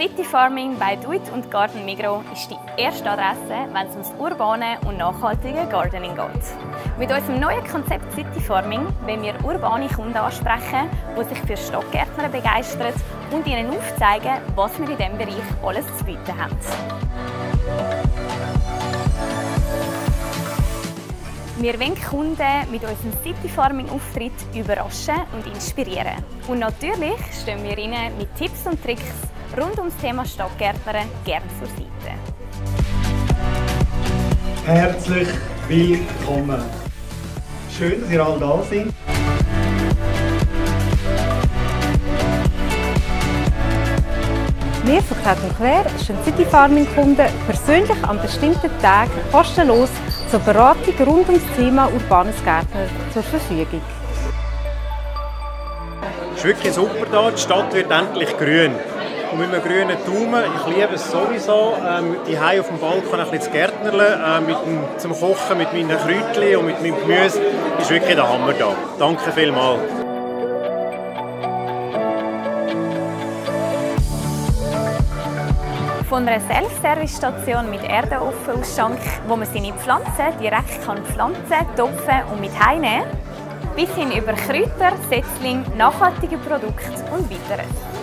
City Farming bei Do It & Garden Migros ist die erste Adresse, wenn es ums urbane und nachhaltige Gardening geht. Mit unserem neuen Konzept City Farming wollen wir urbane Kunden ansprechen, die sich für Stockgärtner begeistern und ihnen aufzeigen, was wir in diesem Bereich alles zu bieten haben. Wir wollen Kunden mit unserem City Farming Auftritt überraschen und inspirieren. Und natürlich stehen wir ihnen mit Tipps und Tricks rund ums Thema Stockgärtnern gerne zur Seite. Herzlich willkommen! Schön, dass ihr alle da seid. Wir von Kret & Quer stehen City Farming Kunden persönlich an bestimmten Tagen kostenlos zur Beratung rund ums Thema urbanes Gärtnern zur Verfügung. Es ist wirklich super hier, die Stadt wird endlich grün. Und mit einem grünen Daumen, ich liebe es sowieso, die Hause auf dem Balkon ein bisschen zu gärtnern, zum Kochen mit meinen Kräutchen und mit meinem Gemüse, ist wirklich der Hammer da. Danke vielmals. Von einer Self-Service-Station mit Erdeofenausschank, wo man seine Pflanzen direkt pflanzen, topfen und mit heimnehmen kann, bis hin über Kräuter, Setzlinge, nachhaltige Produkte und weiteres.